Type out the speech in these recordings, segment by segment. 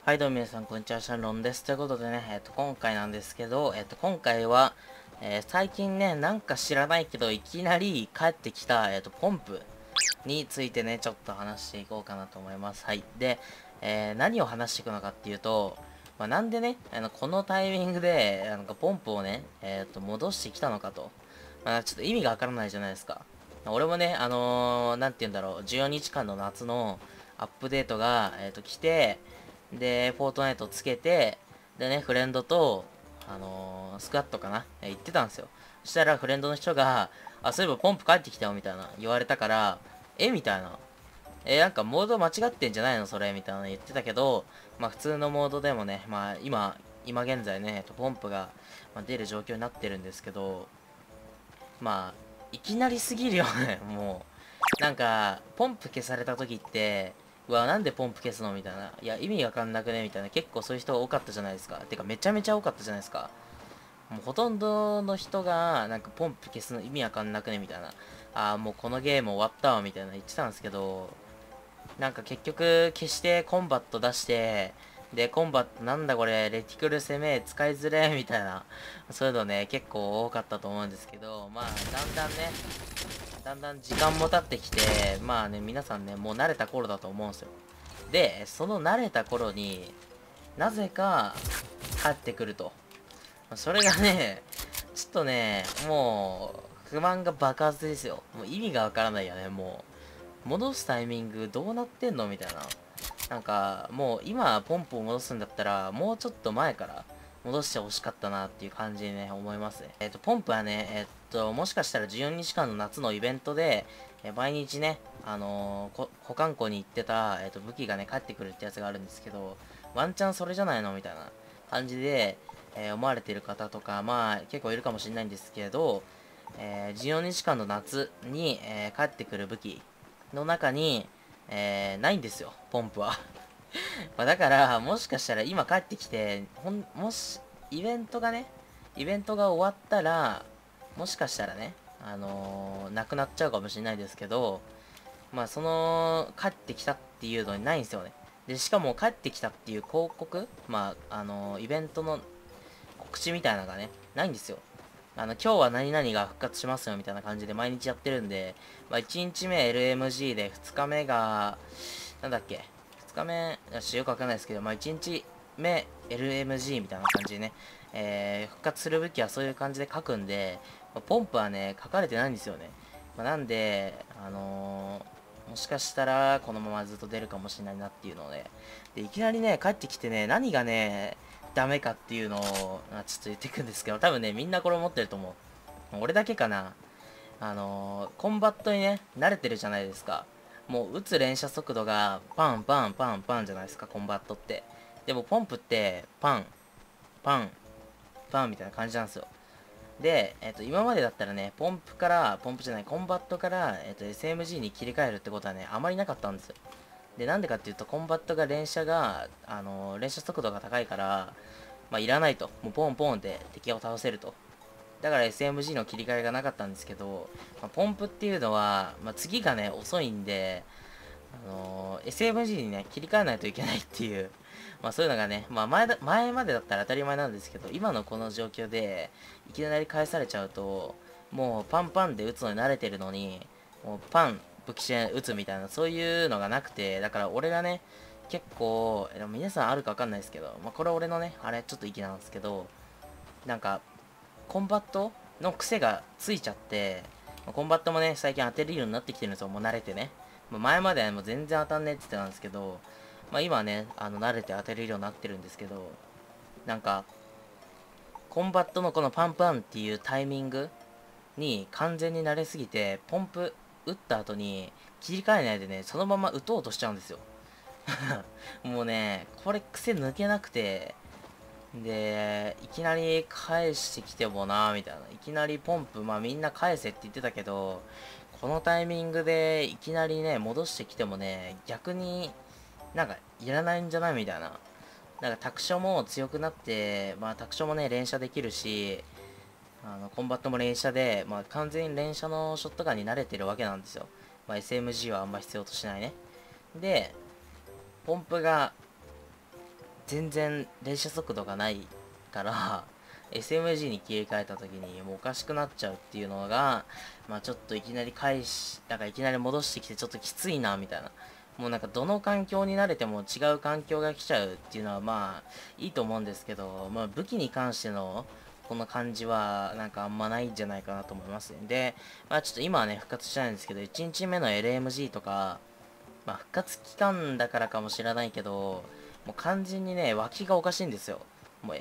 はい、どうも皆さん、こんにちは、シャンロンです。ということでね、今回なんですけど、今回は、最近ね、なんか知らないけど、いきなり帰ってきた、ポンプについてね、ちょっと話していこうかなと思います。はい。で、何を話していくのかっていうと、なんでね、このタイミングで、ポンプをね、戻してきたのかと。ちょっと意味がわからないじゃないですか。俺もね、なんて言うんだろう、14日間の夏のアップデートが、来て、で、フォートナイトつけて、でね、フレンドと、スクワットかな、行ってたんですよ。そしたらフレンドの人が、あ、そういえばポンプ帰ってきたよ、みたいな言われたから、みたいな。なんかモード間違ってんじゃないのそれみたいなの言ってたけど、普通のモードでもね、今現在ね、ポンプが出る状況になってるんですけど、いきなりすぎるよね、もう。なんか、ポンプ消された時って、うわ、なんでポンプ消すのみたいな。いや、意味わかんなくねみたいな。結構そういう人多かったじゃないですか。てか、めちゃめちゃ多かったじゃないですか。もうほとんどの人が、なんかポンプ消すの意味わかんなくねみたいな。ああ、もうこのゲーム終わったわ、みたいな言ってたんですけど、なんか結局消してコンバット出して、で、コンバットなんだこれ、レティクル攻め使いづれみたいな、そういうのね、結構多かったと思うんですけど、だんだん時間も経ってきて、皆さんね、もう慣れた頃だと思うんですよ。で、その慣れた頃になぜか帰ってくると。それがね、ちょっとね、もう、不満が爆発ですよ。もう意味がわからないよね、もう。戻すタイミングどうなってんのみたいな。なんか、もう今ポンプを戻すんだったら、もうちょっと前から戻してほしかったなっていう感じにね、思いますね。ポンプはね、もしかしたら14日間の夏のイベントで、毎日ね、保管庫に行ってた、武器がね、帰ってくるってやつがあるんですけど、ワンチャンそれじゃないのみたいな感じで、思われている方とか、結構いるかもしれないんですけど、14日間の夏に、帰ってくる武器の中に、ないんですよ、ポンプは。だから、もしかしたら今帰ってきて、もし、イベントが終わったら、もしかしたらね、なくなっちゃうかもしれないですけど、帰ってきたっていうのにないんですよね。で、しかも帰ってきたっていう広告、イベントの告知みたいなのがね、ないんですよ。今日は何々が復活しますよみたいな感じで毎日やってるんで、1日目 LMG で2日目が、なんだっけ、2日目、よくわかんないですけど、1日目 LMG みたいな感じでね、復活する武器はそういう感じで書くんで、ポンプはね、書かれてないんですよね。なんで、もしかしたらこのままずっと出るかもしれないなっていうので、いきなりね、帰ってきてね、何がね、ダメかっていうのを、ちょっと言っていくんですけど、多分ね、みんなこれ思ってると思う。俺だけかな。コンバットにね、慣れてるじゃないですか。もう、撃つ連射速度が、パン、パン、パン、パンじゃないですか、コンバットって。でも、ポンプって、パン、パン、パンみたいな感じなんですよ。で、今までだったらね、ポンプじゃない、コンバットから、SMG に切り替えるってことはね、あまりなかったんですよ。で、なんでかっていうと、コンバットが連射速度が高いから、いらないと。もうポンポンで敵を倒せると。だから SMG の切り替えがなかったんですけど、ポンプっていうのは、次がね、遅いんで、SMG にね、切り替えないといけないっていう、そういうのがね、前までだったら当たり前なんですけど、今のこの状況で、いきなり返されちゃうと、もうパンパンで撃つのに慣れてるのに、もうパン、武器で撃つみたいな、そういうのがなくて、だから俺がね、結構、でも皆さんあるかわかんないですけど、これ俺のね、あれ、ちょっと意見なんですけど、なんか、コンバットの癖がついちゃって、コンバットもね、最近当てるようになってきてるんですよ、もう慣れてね。前まではもう全然当たんねえって言ってたんですけど、今はね、慣れて当てれるようになってるんですけど、なんか、コンバットのこのパンパンっていうタイミングに完全に慣れすぎて、ポンプ打った後に切り替えないでね、そのまま打とうとしちゃうんですよ。もうね、これ癖抜けなくて、で、いきなり返してきてもな、みたいな。いきなりポンプ、みんな返せって言ってたけど、このタイミングでいきなりね、戻してきてもね、逆になんかいらないんじゃないみたいな。なんかタクションも強くなって、タクションもね、連射できるし、コンバットも連射で、完全に連射のショットガンに慣れてるわけなんですよ。SMG はあんま必要としないね。で、ポンプが全然連射速度がないからSMG に切り替えた時にもうおかしくなっちゃうっていうのが、まあちょっといきなりなんかいきなり戻してきてちょっときついなみたいな。もうなんかどの環境に慣れても違う環境が来ちゃうっていうのはまあいいと思うんですけど、まあ武器に関してのこの感じはなんかあんまないんじゃないかなと思いますね。で、まあちょっと今はね復活してないんですけど、1日目の LMG とか、まあ復活期間だからかもしれないけど、もう完全にね、脇がおかしいんですよ。もう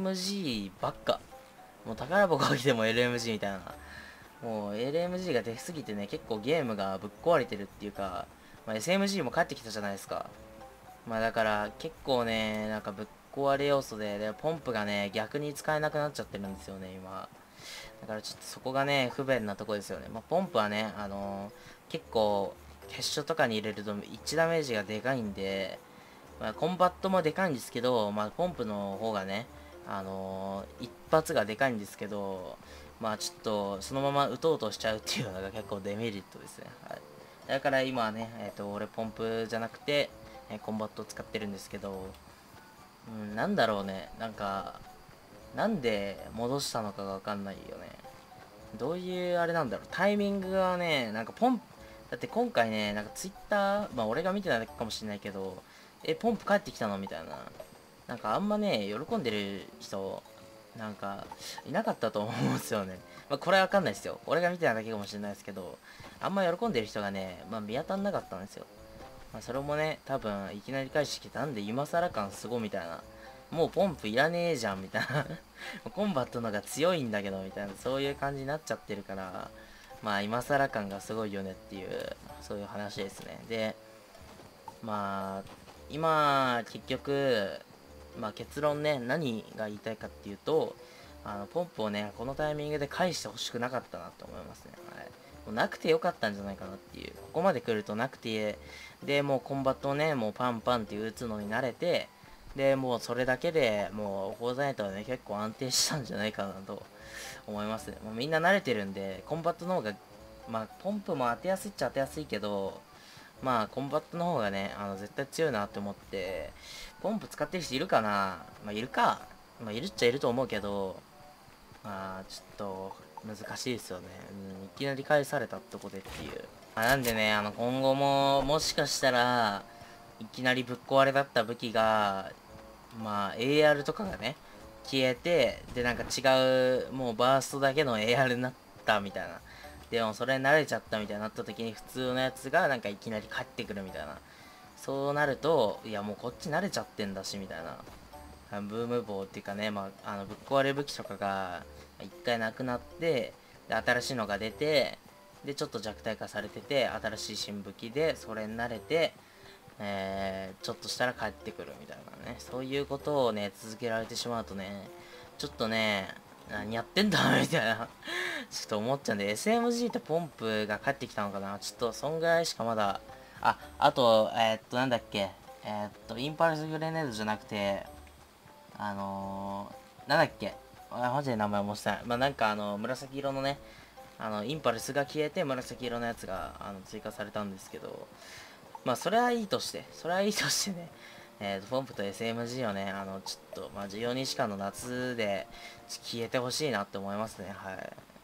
LMG ばっか。もう宝箱が来ても LMG みたいな。もう LMG が出すぎてね、結構ゲームがぶっ壊れてるっていうか、まあ、SMG も帰ってきたじゃないですか。まあだから結構ね、なんかぶっ壊れ要素で、ポンプがね、逆に使えなくなっちゃってるんですよね、今。だからちょっとそこがね、不便なとこですよね。まあ、ポンプはね、結構、決勝とかに入れると1ダメージがでかいんで、まあ、コンバットもでかいんですけど、まあ、ポンプの方がね、一発がでかいんですけど、まあちょっとそのまま打とうとしちゃうっていうのが結構デメリットですね。はい。だから今はね、俺ポンプじゃなくて、コンバットを使ってるんですけど、なんだろうね、なんか、なんで戻したのかがわかんないよね。どういうあれなんだろう、タイミングがね、なんかだって今回ね、なんかツイッター、まあ俺が見てないだけかもしれないけど、ポンプ帰ってきたのみたいな。なんかあんまね、喜んでる人、なんか、いなかったと思うんですよね。まあこれはわかんないですよ。俺が見てないだけかもしれないですけど、あんま喜んでる人がね、まあ見当たんなかったんですよ。まあそれもね、多分いきなり返してきて、なんで今更感すごみたいな。もうポンプいらねえじゃんみたいなコンバットのが強いんだけどみたいな、そういう感じになっちゃってるから、まあ今更感がすごいよねっていう、そういう話ですね。で、まあ今結局、まあ結論ね、何が言いたいかっていうと、ポンプをね、このタイミングで返してほしくなかったなと思いますね。はい。もうなくてよかったんじゃないかなっていう。ここまで来るとなくて、で、もうコンバットをね、もうパンパンって打つのに慣れて、で、もうそれだけでもう、フォーザナイトはね、結構安定したんじゃないかなと思いますね。もうみんな慣れてるんで、コンバットの方が、まあ、ポンプも当てやすいっちゃ当てやすいけど、まあ、コンバットの方がね、絶対強いなって思って、ポンプ使ってる人いるかな。まあ、いるか。まあ、いるっちゃいると思うけど、まあ、ちょっと、難しいですよね。いきなり返されたとこでっていう。なんでね、今後も、もしかしたら、いきなりぶっ壊れだった武器が、まあ、AR とかがね、消えて、で、なんか違う、もうバーストだけの AR になったみたいな。でも、それに慣れちゃったみたいになった時に、普通のやつがなんかいきなり帰ってくるみたいな。そうなると、いや、もうこっち慣れちゃってんだし、みたいな。ブーム棒っていうかね、まあ、ぶっ壊れ武器とかが、一回なくなって、で、新しいのが出て、で、ちょっと弱体化されてて、新しい新武器で、それに慣れて、ちょっとしたら帰ってくるみたいなね、そういうことをね、続けられてしまうとね、ちょっとね、何やってんだみたいなちょっと思っちゃうんで、SMG とポンプが帰ってきたのかな、ちょっとそんぐらいしかまだ、あと、なんだっけ、インパルスグレネードじゃなくて、なんだっけ、マジで名前もしたい。まあ、なんか紫色のね、インパルスが消えて紫色のやつが追加されたんですけど、まあ、それはいいとして、それはいいとしてね、ポンプと SMG をね、ちょっと、まあ、14日間の夏で消えてほしいなって思いますね。はい。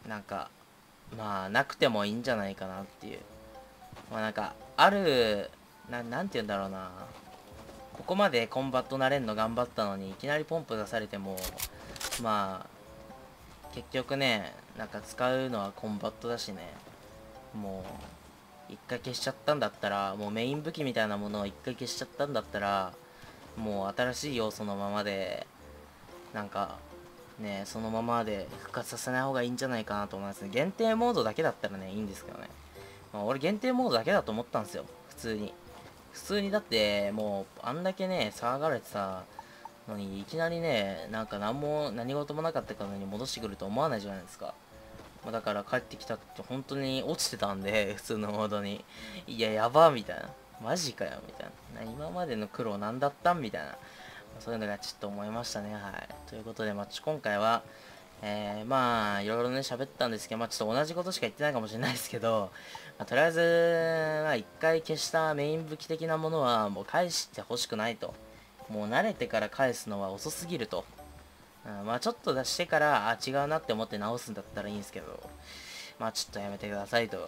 なんか、まあ、なくてもいいんじゃないかなっていう。まあ、なんか、なんて言うんだろうな。ここまでコンバット慣れんの頑張ったのに、いきなりポンプ出されても、まあ、結局ね、なんか使うのはコンバットだしね、もう、一回消しちゃったんだったら、もうメイン武器みたいなものを一回消しちゃったんだったら、もう新しい要素のままで、なんか、ね、そのままで復活させない方がいいんじゃないかなと思いますね。限定モードだけだったらね、いいんですけどね。まあ、俺限定モードだけだと思ったんですよ。普通に。普通にだって、もう、あんだけね、騒がれてたのに、いきなりね、なんか何事もなかったかのに戻してくると思わないじゃないですか。まあ、だから帰ってきたって本当に落ちてたんで、普通のモードに。いや、やばみたいな。マジかよみたいな。今までの苦労何だったんみたいな。そういうのがちょっと思いましたね。はい。ということで、今回は、まあ、いろいろね、喋ったんですけど、まあ、ちょっと同じことしか言ってないかもしれないですけど、まあ、とりあえず、まあ、一回消したメイン武器的なものは、もう返してほしくないともう慣れてから返すのは遅すぎると。まあちょっと出してから、違うなって思って直すんだったらいいんですけど、まあちょっとやめてくださいという、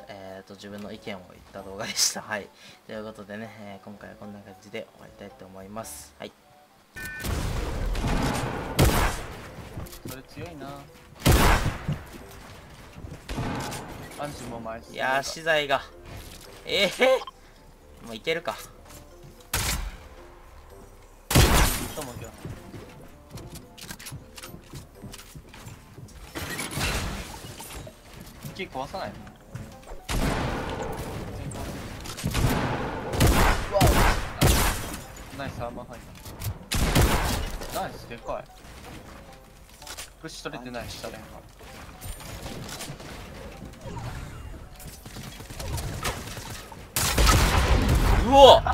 自分の意見を言った動画でした。はい。ということでね、今回はこんな感じで終わりたいと思います。はい。 それ強いな。アンチも前いやー、資材が。もういけるか。 と思うけど。木壊さないの？うわナイスアーマー入った。ナイスでかい。プッシュ取れてない下レンが。 うわ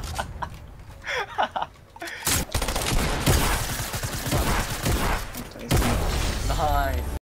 ナイス。